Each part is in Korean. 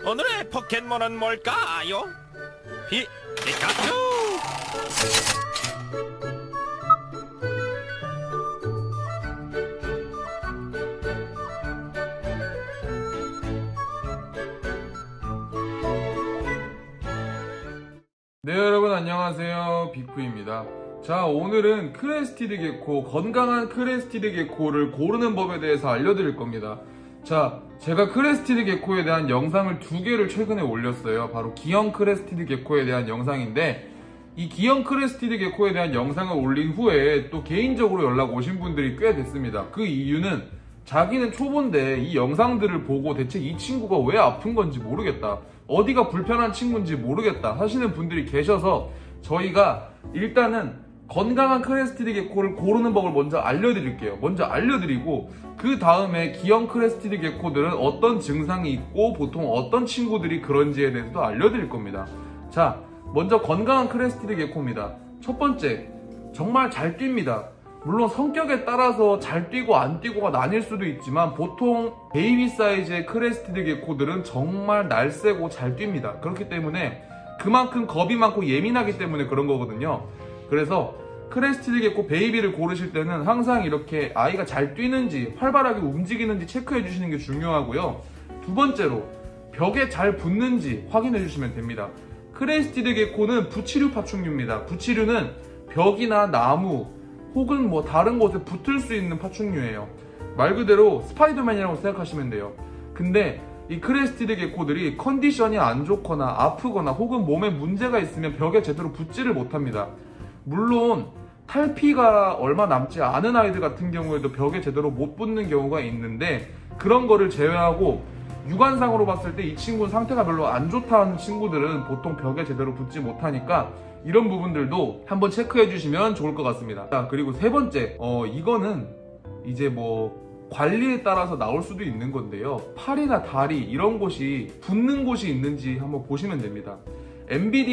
오늘의 포켓몬은 뭘까요? 피카츄! 네, 여러분 안녕하세요. 비쿠입니다. 자, 오늘은 크레스티드 게코, 건강한 크레스티드 게코를 고르는 법에 대해서 알려드릴 겁니다. 자, 제가 크레스티드 게코에 대한 영상을 2개를 최근에 올렸어요. 바로 기형 크레스티드 게코에 대한 영상인데, 이 기형 크레스티드 게코에 대한 영상을 올린 후에 또 개인적으로 연락 오신 분들이 꽤 됐습니다. 그 이유는 자기는 초보인데 이 영상들을 보고 대체 이 친구가 왜 아픈 건지 모르겠다, 어디가 불편한 친구인지 모르겠다 하시는 분들이 계셔서 저희가 일단은 건강한 크레스티드 게코를 고르는 법을 먼저 알려드릴게요. 먼저 알려드리고 그 다음에 기형 크레스티드 게코들은 어떤 증상이 있고 보통 어떤 친구들이 그런지에 대해서도 알려드릴 겁니다. 자, 먼저 건강한 크레스티드 게코입니다. 첫 번째, 정말 잘 뜁니다. 물론 성격에 따라서 잘 뛰고 안 뛰고가 나뉠 수도 있지만 보통 베이비 사이즈의 크레스티드 게코들은 정말 날쌔고 잘 뜁니다. 그렇기 때문에 그만큼 겁이 많고 예민하기 때문에 그런 거거든요. 그래서 크레스티드 게코 베이비를 고르실 때는 항상 이렇게 아이가 잘 뛰는지 활발하게 움직이는지 체크해 주시는 게 중요하고요. 두 번째로, 벽에 잘 붙는지 확인해 주시면 됩니다. 크레스티드 게코는 부치류 파충류입니다. 부치류는 벽이나 나무 혹은 뭐 다른 곳에 붙을 수 있는 파충류예요. 말 그대로 스파이더맨이라고 생각하시면 돼요. 근데 이 크레스티드 게코들이 컨디션이 안 좋거나 아프거나 혹은 몸에 문제가 있으면 벽에 제대로 붙지를 못합니다. 물론 탈피가 얼마 남지 않은 아이들 같은 경우에도 벽에 제대로 못 붙는 경우가 있는데, 그런 거를 제외하고 육안상으로 봤을 때 이 친구는 상태가 별로 안 좋다는 친구들은 보통 벽에 제대로 붙지 못하니까 이런 부분들도 한번 체크해 주시면 좋을 것 같습니다. 자, 그리고 세 번째, 이거는 이제 뭐 관리에 따라서 나올 수도 있는 건데요. 팔이나 다리 이런 곳이 붓는 곳이 있는지 한번 보시면 됩니다. MBD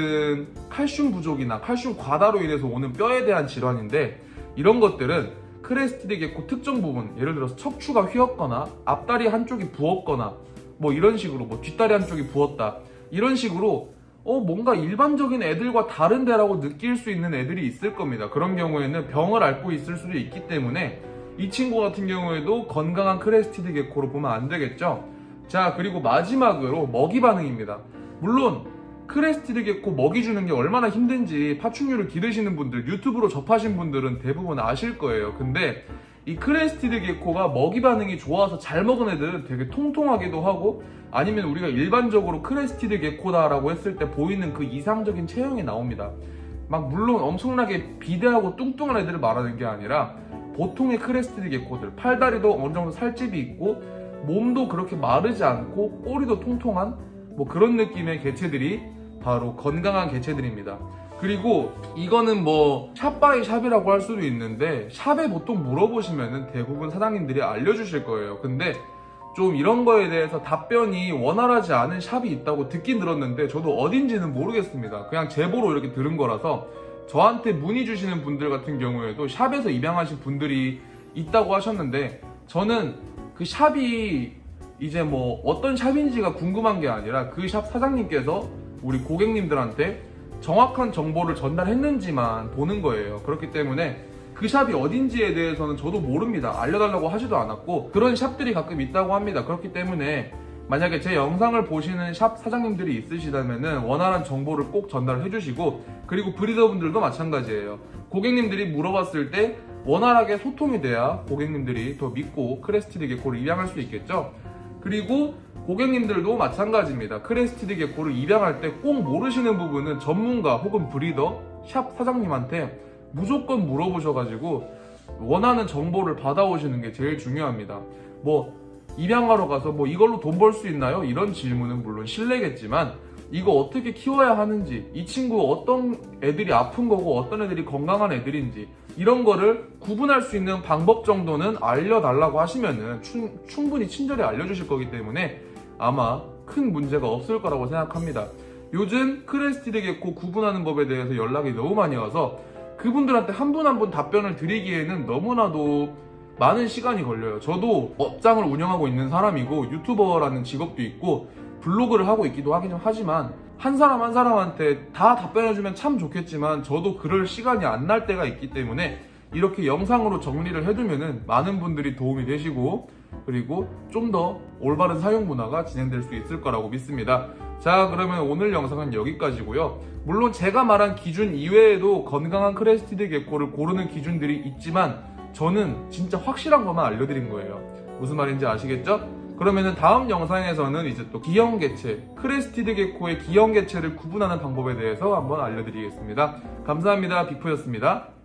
같은 칼슘 부족이나 칼슘 과다로 인해서 오는 뼈에 대한 질환인데, 이런 것들은 크레스티드 게코 특정 부분, 예를 들어서 척추가 휘었거나 앞다리 한쪽이 부었거나 뭐 이런 식으로, 뭐 뒷다리 한쪽이 부었다, 이런 식으로 뭔가 일반적인 애들과 다른데라고 느낄 수 있는 애들이 있을 겁니다. 그런 경우에는 병을 앓고 있을 수도 있기 때문에 이 친구 같은 경우에도 건강한 크레스티드 게코로 보면 안 되겠죠. 자, 그리고 마지막으로 먹이 반응입니다. 물론 크레스티드 게코 먹이 주는 게 얼마나 힘든지 파충류를 기르시는 분들, 유튜브로 접하신 분들은 대부분 아실 거예요. 근데 이 크레스티드 게코가 먹이 반응이 좋아서 잘 먹은 애들은 되게 통통하기도 하고, 아니면 우리가 일반적으로 크레스티드 게코다라고 했을 때 보이는 그 이상적인 체형이 나옵니다. 막 물론 엄청나게 비대하고 뚱뚱한 애들을 말하는 게 아니라 보통의 크레스티드 게코들, 팔다리도 어느 정도 살집이 있고 몸도 그렇게 마르지 않고 꼬리도 통통한 뭐 그런 느낌의 개체들이 바로 건강한 개체들입니다. 그리고 이거는 뭐 샵 바이 샵이라고 할 수도 있는데, 샵에 보통 물어보시면은 대부분 사장님들이 알려주실 거예요. 근데 좀 이런 거에 대해서 답변이 원활하지 않은 샵이 있다고 듣긴 들었는데 저도 어딘지는 모르겠습니다. 그냥 제보로 이렇게 들은 거라서, 저한테 문의 주시는 분들 같은 경우에도 샵에서 입양하신 분들이 있다고 하셨는데, 저는 그 샵이 이제 뭐 어떤 샵인지가 궁금한 게 아니라 그 샵 사장님께서 우리 고객님들한테 정확한 정보를 전달했는지만 보는 거예요. 그렇기 때문에 그 샵이 어딘지에 대해서는 저도 모릅니다. 알려달라고 하지도 않았고, 그런 샵들이 가끔 있다고 합니다. 그렇기 때문에 만약에 제 영상을 보시는 샵 사장님들이 있으시다면 원활한 정보를 꼭 전달해 주시고, 그리고 브리더분들도 마찬가지예요. 고객님들이 물어봤을 때 원활하게 소통이 돼야 고객님들이 더 믿고 크레스티드 게코를 입양할 수 있겠죠. 그리고 고객님들도 마찬가지입니다. 크레스티드 게코를 입양할 때 꼭 모르시는 부분은 전문가 혹은 브리더, 샵 사장님한테 무조건 물어보셔가지고 원하는 정보를 받아오시는 게 제일 중요합니다. 뭐 입양하러 가서 뭐 이걸로 돈 벌 수 있나요? 이런 질문은 물론 실례겠지만, 이거 어떻게 키워야 하는지, 이 친구 어떤 애들이 아픈 거고 어떤 애들이 건강한 애들인지, 이런 거를 구분할 수 있는 방법 정도는 알려달라고 하시면은 충분히 친절히 알려주실 거기 때문에 아마 큰 문제가 없을 거라고 생각합니다. 요즘 크레스티드 게코 구분하는 법에 대해서 연락이 너무 많이 와서 그분들한테 한 분 한 분 답변을 드리기에는 너무나도 많은 시간이 걸려요. 저도 업장을 운영하고 있는 사람이고 유튜버라는 직업도 있고 블로그를 하고 있기도 하긴 하지만 한 사람 한 사람한테 다 답변해주면 참 좋겠지만 저도 그럴 시간이 안 날 때가 있기 때문에 이렇게 영상으로 정리를 해두면은 많은 분들이 도움이 되시고 그리고 좀 더 올바른 사용 문화가 진행될 수 있을 거라고 믿습니다. 자, 그러면 오늘 영상은 여기까지고요. 물론 제가 말한 기준 이외에도 건강한 크레스티드 게코를 고르는 기준들이 있지만 저는 진짜 확실한 것만 알려드린 거예요. 무슨 말인지 아시겠죠? 그러면은 다음 영상에서는 이제 또 기형개체, 크레스티드 게코의 기형개체를 구분하는 방법에 대해서 한번 알려드리겠습니다. 감사합니다. 빅프였습니다.